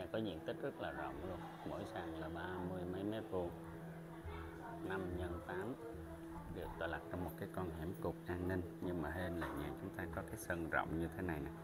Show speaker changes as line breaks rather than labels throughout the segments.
này có diện tích rất là rộng luôn, mỗi sàn là 30 mấy mét vuông, 5 x 8, được tọa lạc trong một cái con hẻm cụt an ninh. Nhưng mà hên là nhà chúng ta có cái sân rộng như thế này nè.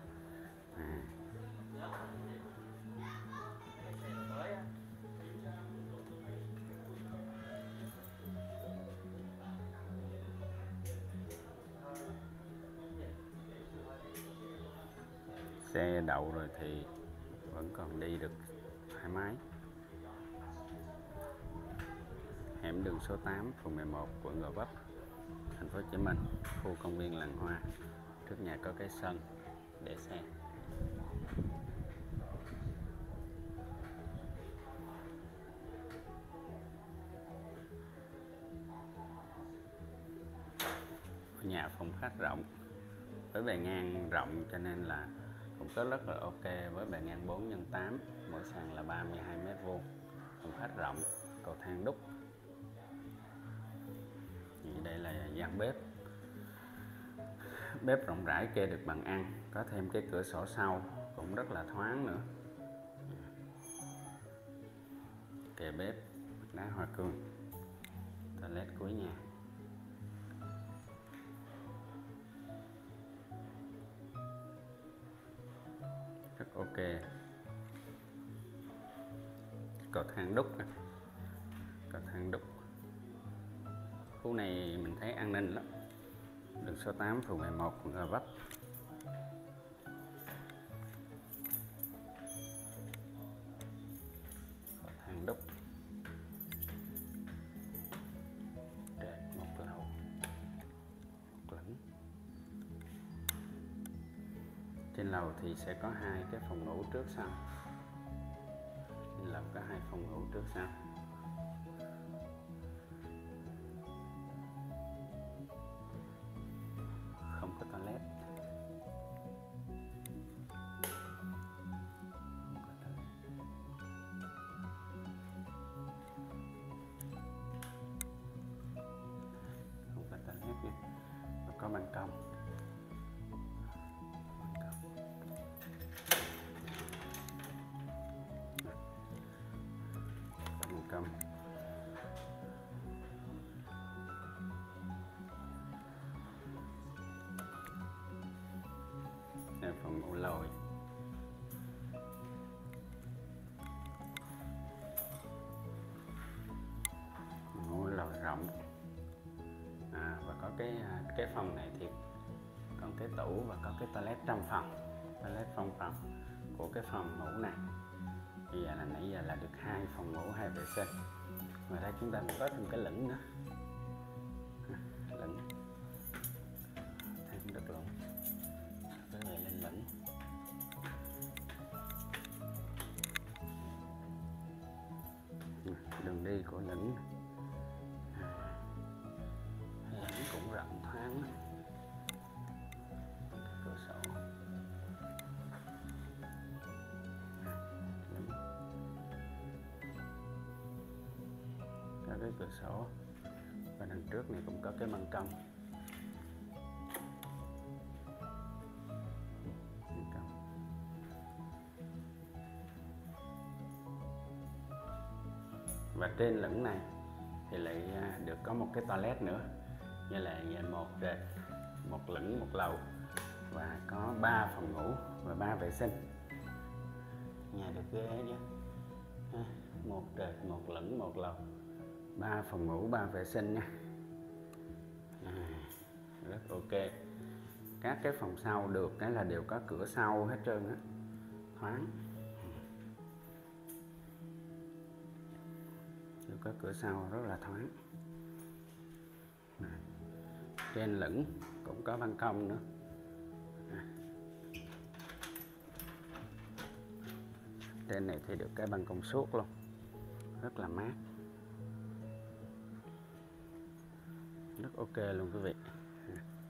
Xe đậu rồi thì vẫn còn đi được thoải mái. Hẻm đường số 8, phường 11, quận Gò Vấp, thành phố Hồ Chí Minh, khu công viên Làng Hoa. Trước nhà có cái sân để xe. Nhà phòng khách rộng, với bề ngang rộng cho nên là cũng có rất là ok, với bề ngang 4 x 8, mỗi sàn là 32 mét vuông, phòng khách rộng, cầu thang đúc. Đây là gian bếp, bếp rộng rãi kê được bàn ăn, có thêm cái cửa sổ sau cũng rất là thoáng nữa. Kệ bếp đá hoa cương, toilet cuối nhà. Rất ok. Cầu thang đúc, cầu thang đúc. Khu này mình thấy an ninh lắm. Đường số 8, phường 11, quận Gò Vấp. Cầu thang đúc, trệt một lầu, một lửng. Trên lầu thì sẽ có hai cái phòng ngủ trước sau. Trên lầu có hai phòng ngủ trước sau. Không có toilet. Không có toilet nha. Và có ban công. Ban công. Đây phòng ngủ lồi. Ngủ lồi rộng. Và có cái phòng này thì còn cái tủ và có cái toilet trong phòng, toilet trong phòng của cái phòng ngủ này. Bây giờ là nãy giờ là được 2 phòng ngủ, 2 vệ sinh. Ngoài ra chúng ta cũng có thêm cái lửng nữa. Lửng thêm đất lửng, cái này lên lửng. Đường đi của lửng, lửng cũng rộng thoáng. Cửa sổ, có cái cửa sổ, và đằng trước này cũng có cái ban công. Và trên lửng này thì lại được có một cái toilet nữa, như là một trệt, một lửng, một lầu, và có 3 phòng ngủ và 3 vệ sinh. Nhà được ghế chứ, một trệt, một lửng, một lầu, 3 phòng ngủ, 3 vệ sinh nha. Rất ok. Các cái phòng sau được cái là đều có cửa sau hết trơn á, thoáng. Đều có cửa sau rất là thoáng. Trên lửng cũng có ban công nữa. Trên này thì được cái ban công suốt luôn, rất là mát, rất ok luôn quý vị.